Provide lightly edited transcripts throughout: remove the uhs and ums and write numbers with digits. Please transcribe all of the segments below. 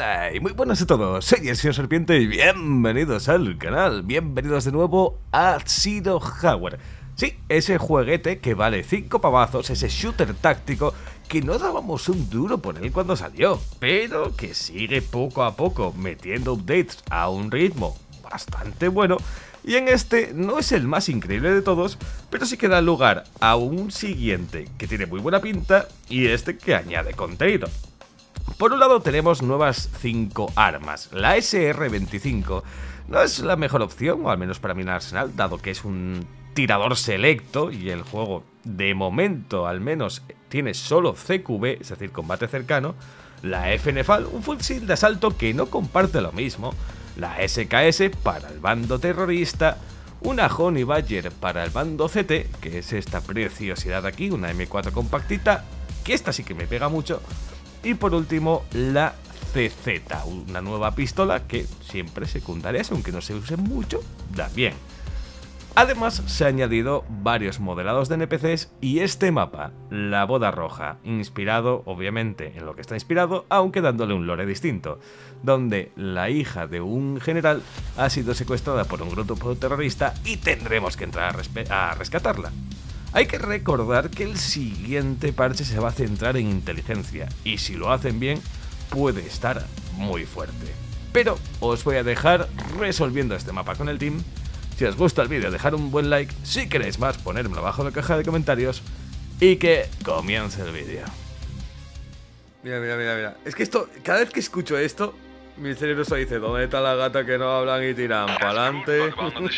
Hola y muy buenas a todos, soy el señor Serpiente y bienvenidos al canal, bienvenidos de nuevo a Zero Hour. Sí, ese jueguete que vale 5 pavazos, ese shooter táctico que no dábamos un duro por él cuando salió, pero que sigue poco a poco metiendo updates a un ritmo bastante bueno. Y en este no es el más increíble de todos, pero sí que da lugar a un siguiente que tiene muy buena pinta y este que añade contenido. Por un lado tenemos nuevas 5 armas. La SR-25 no es la mejor opción, o al menos para mí en Arsenal, dado que es un tirador selecto y el juego de momento al menos tiene solo CQB, es decir, combate cercano. La FNFAL, un fusil de asalto que no comparte lo mismo. La SKS para el bando terrorista. Una Honey Badger para el bando CT, que es esta preciosidad de aquí, una M4 compactita, que esta sí que me pega mucho. Y por último, la CZ, una nueva pistola que siempre secundarias, aunque no se use mucho, da bien. Además, se han añadido varios modelados de NPCs y este mapa, la Boda Roja, inspirado obviamente en lo que está inspirado, aunque dándole un lore distinto, donde la hija de un general ha sido secuestrada por un grupo terrorista y tendremos que entrar a rescatarla. Hay que recordar que el siguiente parche se va a centrar en inteligencia, y si lo hacen bien, puede estar muy fuerte. Pero os voy a dejar resolviendo este mapa con el team. Si os gusta el vídeo, dejar un buen like, si queréis más, ponérmelo abajo en la caja de comentarios, y que comience el vídeo. Mira. Es que esto, cada vez que escucho esto, mi cerebro se dice, ¿dónde está la gata que no hablan y tiran pa'lante?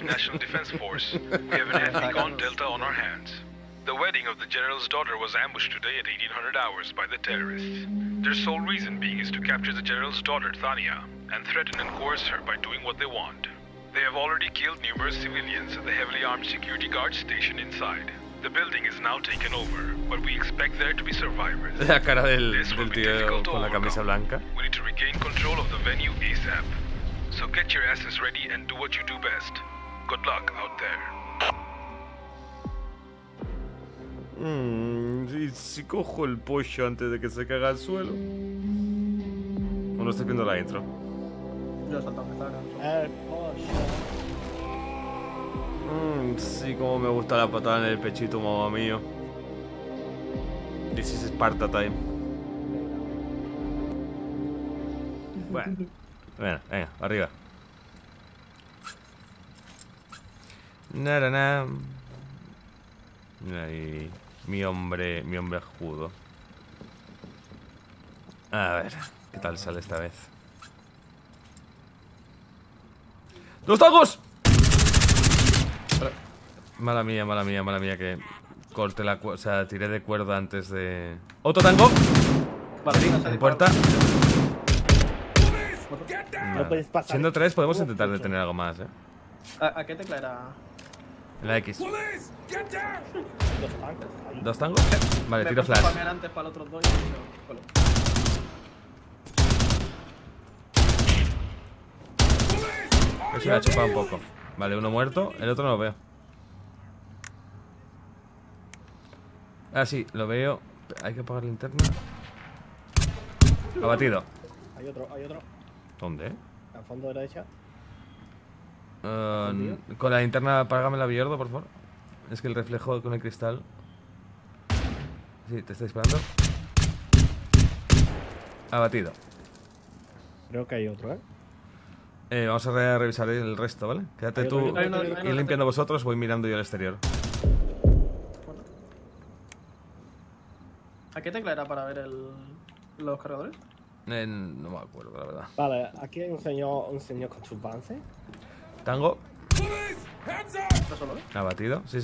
The wedding of the general's daughter was ambushed today at 1800 hours by the terrorists. Their sole reason being is to capture the general's daughter, Thania, and threaten and coerce her by doing what they want. They have already killed numerous civilians at the heavily armed security guard station inside. The building is now taken over, but we expect there to be survivors. La cara del tío con la camisa blanca. We need to regain control of the venue ASAP. So get your asses ready and do what you do best. Good luck out there. ¿Y si cojo el pollo antes de que se caiga al suelo? ¿O no estoy viendo la intro? Yo salto a empezar. El pollo. Sí, como me gusta la patada en el pechito, mamá mío. This is Sparta time. Bueno, venga, arriba. Narana. Ahí, mi hombre judo. A ver, ¿qué tal sale esta vez? ¡Los tangos! Mala mía que corte la cuerda, o sea, tiré de cuerda antes de... ¡Otro tango! Vale, Sí, en puerta. No puedes pasar. Siendo 3 podemos intentar detener algo más, ¿A qué tecla era? En la X. Dos tanques ahí. ¿Dos tangos? Vale, Me tiro he puesto flash. a spamear antes para los otros dos y vale. Eso me ha chupado un poco. Vale, uno muerto, el otro no lo veo. Ah, sí, lo veo. Hay que apagar la linterna. Abatido. Hay otro. ¿Dónde? Al fondo derecha. Con la linterna apágame la Biordo, por favor. Es que el reflejo con el cristal. Sí, te está disparando. Abatido. Creo que hay otro, Vamos a revisar el resto, ¿vale? Quédate Hay tú otro, hay otro. ir limpiando vosotros, voy mirando yo al exterior. ¿A qué tecla era para ver los cargadores? No me acuerdo, la verdad. Vale, aquí hay un señor con su avance. Tango. ¿Está solo, Abatido. Sí.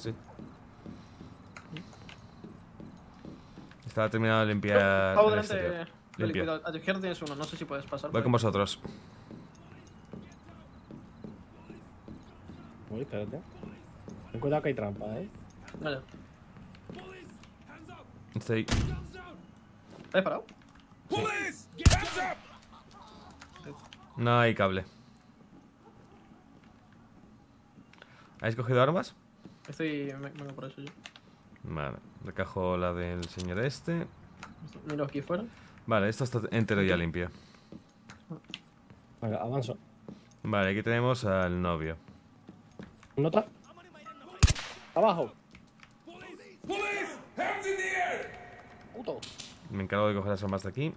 Estaba terminado de limpiar Pau, el delante. exterior. Feli, Limpio. cuidado, a tu izquierda tienes uno, no sé si puedes pasar. Voy con vosotros. Uy, espérate. Ten cuidado que hay trampa, Vale. Estoy. ¿Estás parado? No hay cable. ¿Habéis cogido armas? Vengo por eso yo. Vale, recojo la del señor este. Miro aquí fuera. Vale, esto está entero ya limpio. Venga, avanzo. Vale, aquí tenemos al novio. ¿Nota? ¡Abajo! ¡Puto! Me encargo de coger las armas de aquí.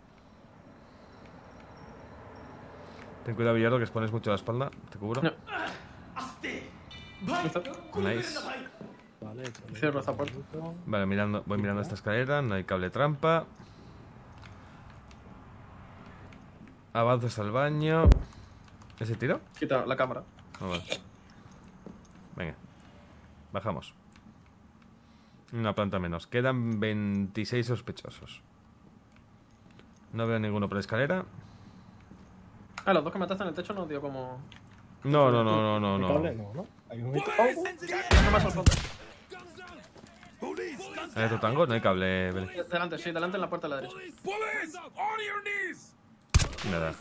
Ten cuidado, Villardo, que expones mucho la espalda. Te cubro. No. ¿Listo? Nice. Vale, Cierro esta puerta. Vale, voy mirando esta escalera. No hay cable trampa. Avanzo hasta el baño. ¿Ese tiro? Quita la cámara. Ah, vale. Venga. Bajamos. Una planta menos. Quedan 26 sospechosos. No veo ninguno por la escalera. Ah, los dos que mataste en el techo nos dio como... No. ¿El cable? No. Hay un hito. No más al fondo. ¿Hay otro tango? No hay cable, Beli. Delante, sí, delante en la puerta de la derecha. Nada.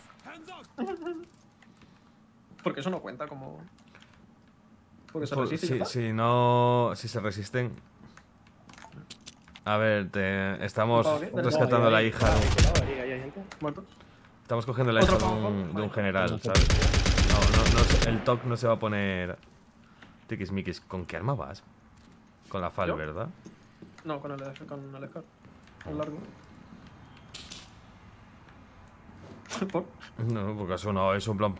Porque eso no cuenta como... Porque se Pues, resiste y ya si está. no... Si se resisten... A ver, estamos ¿Todo bien? rescatando a la hija de un... Ahí hay gente. Muertos. Estamos cogiendo la Otro hija de pavo. un general, ¿sabes? No, el TOC no se va a poner... Tiquismiquis. ¿Con qué arma vas? Con la FAL, ¿Yo? ¿verdad? No, con el Scar. El largo. ¿Por? No, porque eso no, es un plan...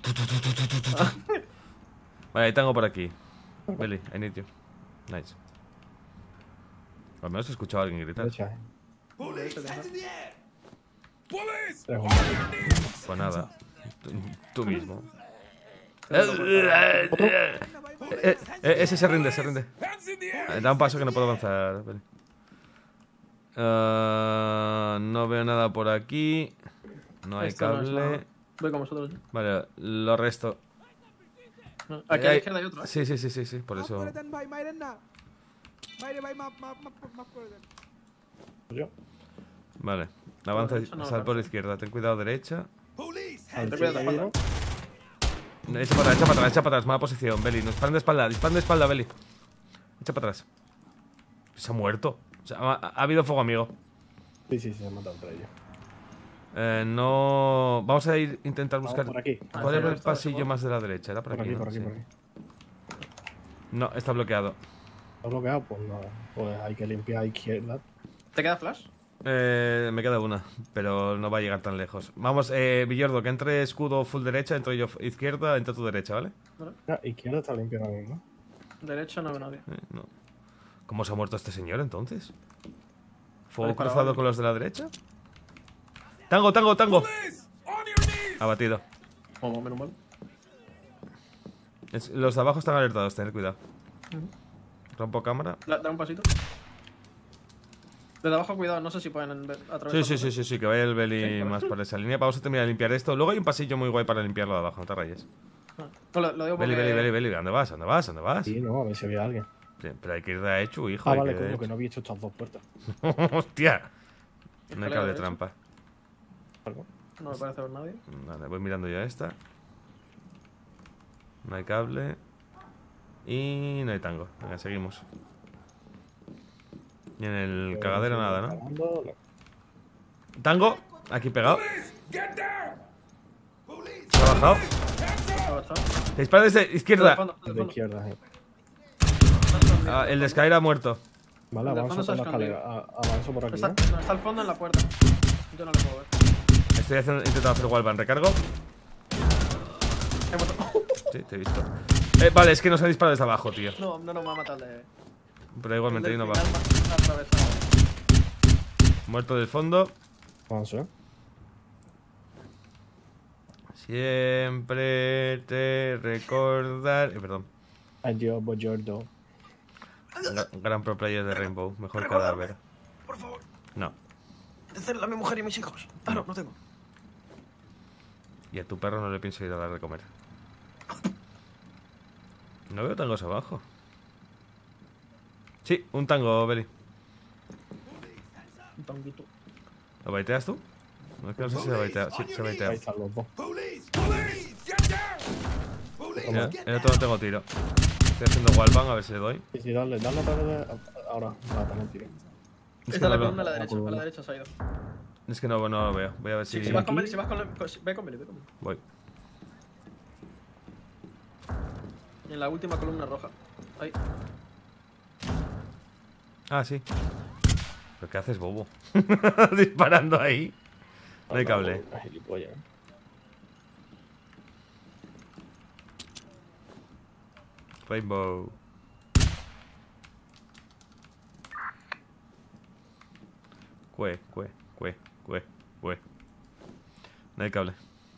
Vale, ahí tengo por aquí. Beli, I need you. Nice. Al menos he escuchado a alguien gritar. Derecha, Tres Pues nada. Tú mismo. Ese se rinde. Da un paso que no puedo avanzar. Beli. No veo nada por aquí. No hay Esto no es nada. cable. Voy con vosotros. Vale, lo resto. No, aquí a la izquierda hay otro. Sí, por eso. Yo. Vale, avanza, Eso no sal por la alcanza. izquierda, ten cuidado derecha. Al Ten cuidado de cielo, espalda. Echa para atrás, mala posición, Beli. Nos disparan de espalda, Beli. Echa para atrás. Se ha muerto. O sea, ha habido fuego amigo. Sí, se han matado entre ellos. No. Vamos a intentar Vamos buscar. por aquí. ¿Cuál era el está, pasillo seguro. más de la derecha? Era por aquí. ¿no? Por aquí. Sí. No, está bloqueado. ¿Está bloqueado? Pues nada. Pues hay que limpiar a izquierda. ¿Te queda flash? Me queda una, pero no va a llegar tan lejos. Vamos, Villordo, que entre escudo full derecha, entro yo izquierda, entra tu derecha, ¿vale? Ah, izquierda está limpia ahora mismo. Derecha no veo nadie. No. ¿Cómo se ha muerto este señor entonces? ¿Fuego Disparado. cruzado con los de la derecha? ¡Tango! Abatido. Oh, menos mal. Los de abajo están alertados, tened cuidado. Rompo cámara. Da un pasito. Desde abajo, cuidado, no sé si pueden atravesar. Sí, que vaya el Beli Sí, más por esa línea. Vamos a terminar de limpiar esto. Luego hay un pasillo muy guay para limpiarlo de abajo, no te rayes. No, lo digo porque... Beli, ¿dónde vas? Sí, no, a ver si había alguien. Sí, pero hay que ir de hecho, hijo. Ah, hay vale, que ir de como que hecho. no había hecho estas dos puertas. ¡Hostia! No hay Escalera cable derecha. trampa. Algo. No me parece ver nadie. Vale, voy mirando ya esta. No hay cable. Y no hay tango. Venga, seguimos. Y en el cagadero nada, ¿no? Cagando, no. Tango, aquí pegado. Se ha bajado. Avanzado. Te dispara desde Desde izquierda. el fondo, desde el De fondo. izquierda, Ah, el de escalera ha muerto. Vale, Desde el avanzo fondo por se la ha escondido. escalera. Avanzo por aquí. Está, ¿eh? no, está al fondo en la puerta. Yo no lo puedo ver. Estoy intentando hacer wallbang. Recargo. He muerto. Sí, te he visto. Vale, es que nos ha disparado desde abajo, tío. No me va a matar de... Pero igualmente hay uno Del abajo. final me ha atravesado. Muerto del fondo. Avanzo, ¿eh? Siempre te recordar. Perdón. Adiós, buongiorno. Gran pro player de Rainbow. Mejor cadáver. Por favor, No. decirle a mi mujer y mis hijos. Ah, no tengo. Y a tu perro no le pienso ir a dar de comer. No veo tangos abajo. Sí, un tango, Beli. Un tanguito. ¿Lo baiteas tú? No, es que no sé si se baitea. Sí, se baitea. Ahí están los dos. Ya, el otro no tengo tiro. Estoy haciendo wallbang a ver si le doy. Sí, dale otra vez. Ahora, tener tiro. Es que Está no la lo, columna a la derecha. A la derecha se ha ido. es que no lo veo. Voy a ver si. Si vas con Beli, ve con Beli. Voy. En la última columna roja. Ahí. Ah, sí. ¿Pero qué haces, bobo? Disparando ahí. No hay cable. Una gilipollas, ¿eh? Rainbow. Cue. No hay cable.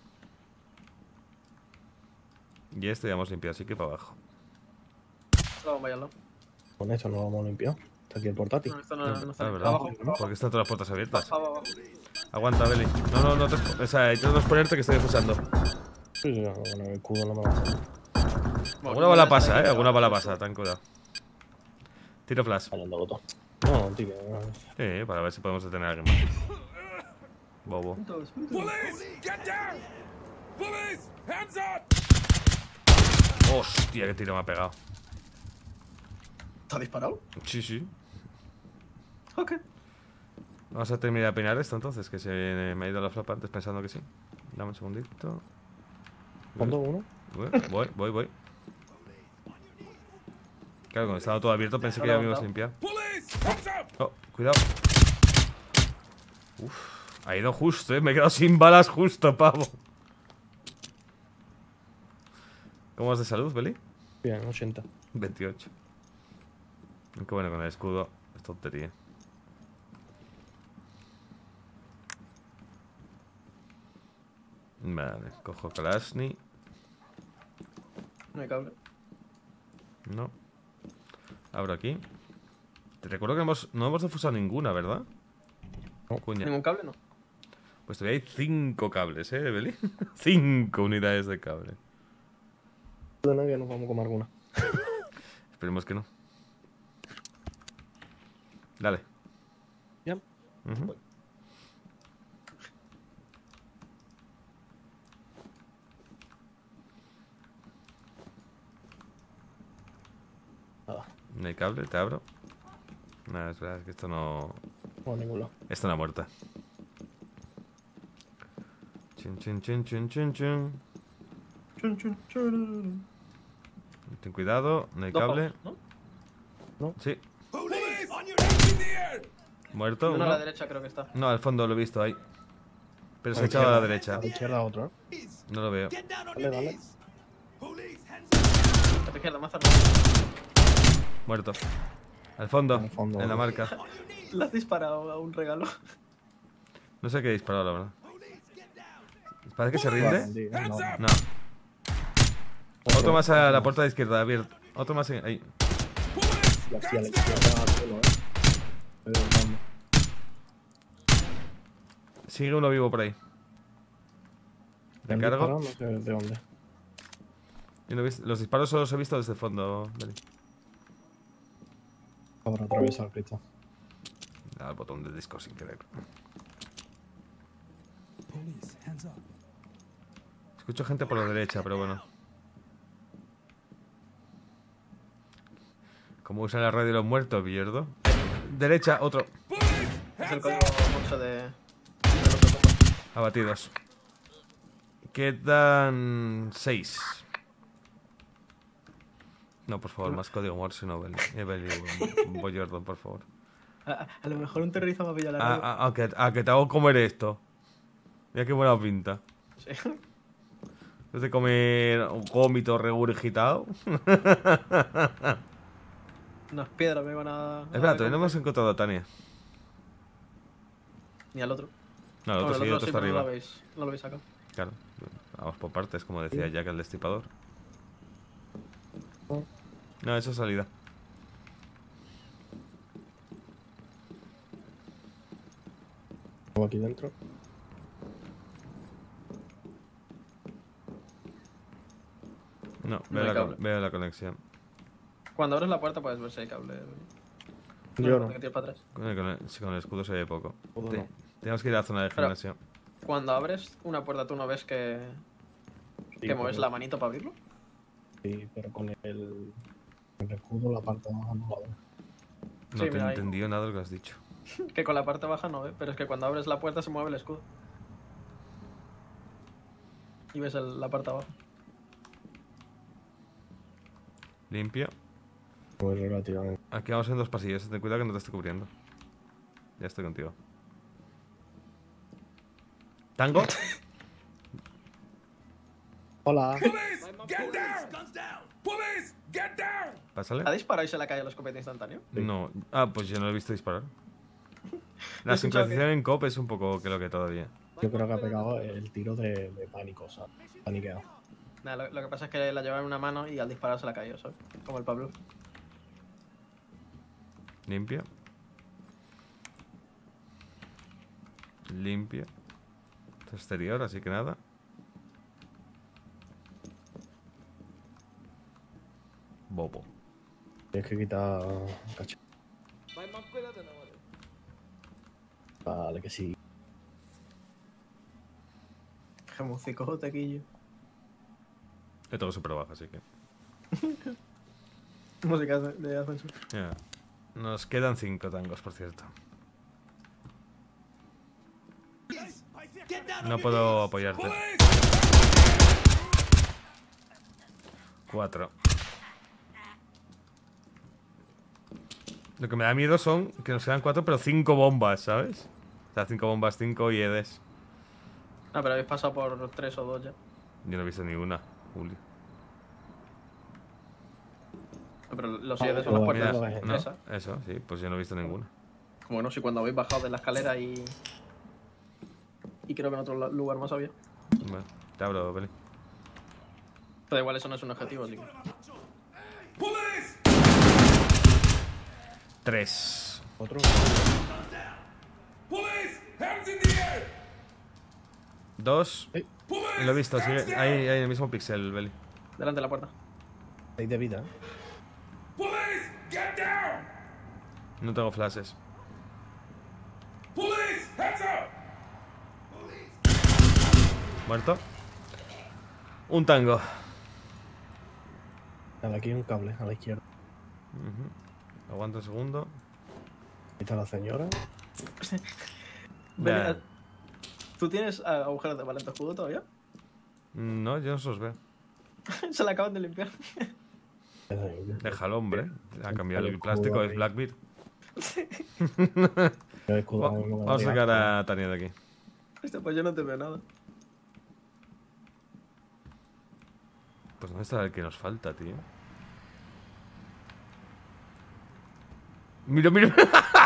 Y este ya hemos limpiado, así que para abajo. La bomba ya al lado. Con esto no lo vamos a limpiar. Está aquí el portátil. No, esto no está. Ah, ¿verdad? Abajo. Porque están todas las puertas abiertas. Abajo. Aguanta, Beli. No te... O sea, intentas ponerte que estoy defusando. Sí, bueno, el escudo no me va a hacer. Alguna bala pasa, Alguna bala pasa, ten cuidado. Tiro flash. Fallando botón. No, tío. Sí, para ver si podemos detener a alguien más. Bobo. Hostia, qué tiro me ha pegado. ¿Te ha disparado? Sí. Ok. Vamos a terminar de peinar esto entonces, que se me ha ido la flapa antes pensando que sí. Dame un segundito. ¿Cuánto uno? Voy. Claro, cuando estaba todo abierto pensé que ya me ibas a limpiar. Oh, cuidado. Uf, ha ido justo, me he quedado sin balas justo, pavo. ¿Cómo vas de salud, Beli? Bien, 80. 28. Qué bueno, con el escudo es tontería. Vale, cojo Kalashni. No hay cable. No. Abro aquí. Te recuerdo que no hemos defusado ninguna, ¿verdad? No. Cuña. ¿Ningún cable? No. Pues todavía hay 5 cables, Beli. 5 unidades de cable. De nadie nos vamos a comer alguna. Esperemos que no. Dale. Ya. Ujú. Nada. No hay cable, te abro. Nada, es verdad que esto no... No, a ningún lado. Esto no ha muerto. Chun. Ten cuidado, no hay Dos cable. pavos, ¿no? Sí. Muerto. Uno a uno. la derecha creo que está. No, al fondo lo he visto ahí. Pero se ha A echado a la izquierda. derecha. A la izquierda otro, No lo veo. Dale. A tu izquierda, más cerrado. Muerto. Al fondo, Al fondo. en la marca. Le has disparado a un regalo. No sé qué he disparado, la verdad. ¿Parece que se rinde? No. No. Otro más a la puerta de izquierda, abierto. Otro más ahí. Y así a la izquierda al suelo, Pero vamos. Sigue uno vivo por ahí. ¿Me han Recargo. disparado? No sé de dónde. Yo no he visto- Los disparos solo los he visto desde el fondo, Beli. Habrá atravesado el cristal. Da el botón de disco sin querer. Escucho gente por la derecha, pero bueno. ¿Cómo usan la radio los muertos, pierdo? Derecha, otro. Es el código Morse de... Abatidos. Quedan 6. No, por favor, más código Morse, no, Beli. Voy Jordan, por favor. A lo mejor un terrorista me ha pillado la radio. A que te hago comer esto. Mira qué buena pinta. Sí. Es de comer un gómito regurgitado. Unas piedras me van a... Espera, todavía no hemos encontrado a Tania. Ni al otro. No, el otro sí, el otro está pero arriba. no lo habéis sacado. Claro, vamos por partes, como decía Jack el Destripador. No, eso es salida. Estamos aquí dentro. No, No hay cable. veo la conexión. Cuando abres la puerta puedes ver si hay cable. Yo no. Que tiras para atrás. Sí, con el escudo se ve poco. Escudo no. Tenemos que ir a la zona de Pero- gimnasio. Cuando abres una puerta tú no ves que Sí, mueves pero- la manito para abrirlo. Sí, pero con el escudo la parte de abajo no la veo. No Sí, te he mira ahí. entendido nada de lo que has dicho. Que con la parte baja no, pero es que cuando abres la puerta se mueve el escudo. Y ves la parte abajo. Limpio. Muy relativamente. Aquí vamos en 2 pasillos. Ten cuidado que no te esté cubriendo. Ya estoy contigo. ¿Tango? Hola. Pásale. ¿Ha disparado y se le ha caído la escopeta instantáneo? No. Ah, pues yo no lo he visto disparar. La He escuchado sincronización en COP es un poco creo que todavía. Yo creo que ha pegado el tiro de pánico, o sea, paniqueado. Nada, lo que pasa es que la llevaba en una mano y al disparar se la ha caído, ¿sabes? Como el Pablo. Limpio. Limpio. Exterior, así que nada. Bobo. Tienes que quitar caché. Vale, que sí. Gemucico, tequillo. Yo tengo súper baja, así que. Música de ascensor. Ya. Nos quedan 5 tangos, por cierto. No puedo apoyarte. 4. Lo que me da miedo son que nos quedan 4, pero 5 bombas, ¿sabes? O sea, 5 bombas, 5 IEDs. Ah, pero habéis pasado por 3 o 2 ya. Yo no he visto ni una, Juli. No, pero los IEDs son las Mira, puertas. no, Esa. eso, sí, pues yo no he visto ninguna. Como no, si cuando habéis bajado de la escalera y. Y creo que en otro lugar más había. Bueno, te abro, Peli. Pero igual eso no es un objetivo, así que. 3. Otro. 2. Ey. Lo he visto, sigue ahí en el mismo pixel, Beli. Delante de la puerta. 6 de vida, No tengo flashes. Muerto. Un tango. Nada, aquí hay un cable a la izquierda. Aguanta un segundo. Ahí está la señora. Ven, Ya. ¿Tú tienes agujeros de valente escudo todavía? No, yo no se los veo. Se la acaban de limpiar. Déjalo, hombre. Ha cambiado el El plástico, escudo es ahí. Blackbeard. El escudo aún no me Vamos a daría. sacar a Tania de aquí. Hostia, pues yo no te veo nada. Pues ¿dónde está el que nos falta, tío? Mira, mira.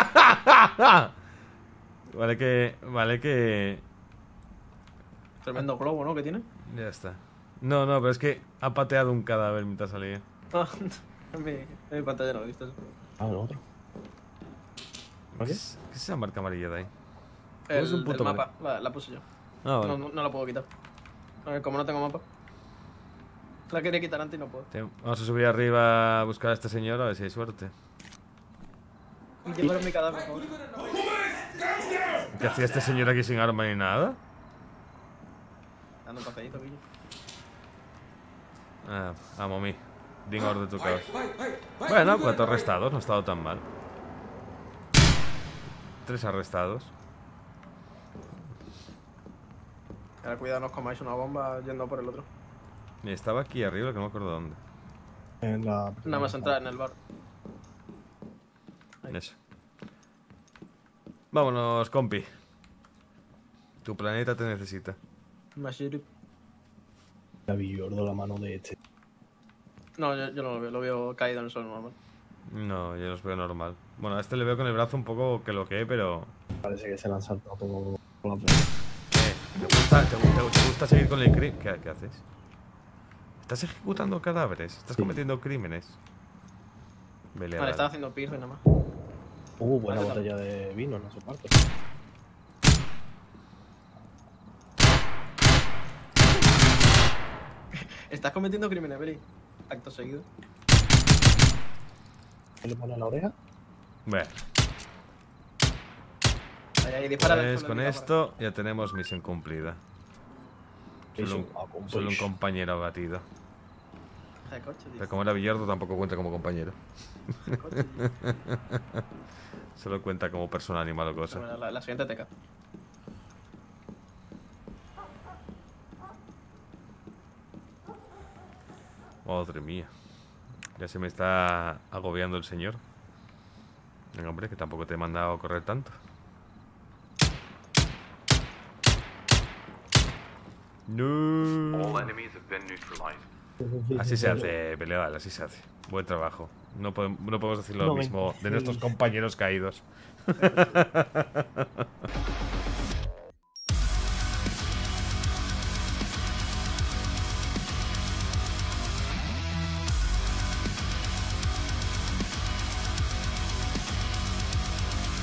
Vale que... Tremendo globo, ¿no? Que tiene. Ya está. No, pero es que ha pateado un cadáver mientras salía. Ah, en mi pantalla no lo he visto eso. Ah, el otro. ¿Qué es esa marca amarilla de ahí? El, es un puto el mapa, la puse yo. Ah, vale. No la puedo quitar. A ver, como no tengo mapa. La quería quitar antes y no puedo. Vamos a subir arriba a buscar a este señor a ver si hay suerte. Y llevar mi cadáver, por favor. ¿Qué hacía este señor aquí sin arma ni nada? Dando un paseíto, pillo. Ah, amo mí. Dingor de tu caos. Bueno, 4 arrestados, no ha estado tan mal. 3 arrestados. Ahora cuidado, no os comáis una bomba yendo por el otro. Y estaba aquí arriba, que no me acuerdo dónde. En la... Nada más entrar en el bar. Ahí. Eso. Vámonos, compi. Tu planeta te necesita. Mashirip. La Villordo la mano de este. No, yo no lo veo caído en el suelo normal. No, yo los veo normal. Bueno, a este le veo con el brazo un poco que lo que, pero... Parece que se le han saltado todo por la frente. ¿Te gusta seguir con el crimen? ¿Qué haces? ¿Estás ejecutando cadáveres? ¿Estás Sí. cometiendo crímenes? Vale, Vale, estaba haciendo piercing nada más. Buena Vale, botella de vino, no sé parte. Estás cometiendo crímenes, Beli. Acto seguido. ¿Qué le pone en la oreja? Bueno, Ahí, dispara. pues con esto ya tenemos misión cumplida. Solo un compañero abatido. De coche, tío. Pero como era Villardo tampoco cuenta como compañero. De coche, tío. Solo cuenta como persona, animal o cosa. Bueno, la siguiente teca. Madre mía. Ya se me está agobiando el señor. Venga, hombre, que tampoco te he mandado a correr tanto. No. Así se hace, peleador, así se hace. Buen trabajo. No podemos decir lo mismo de nuestros compañeros caídos.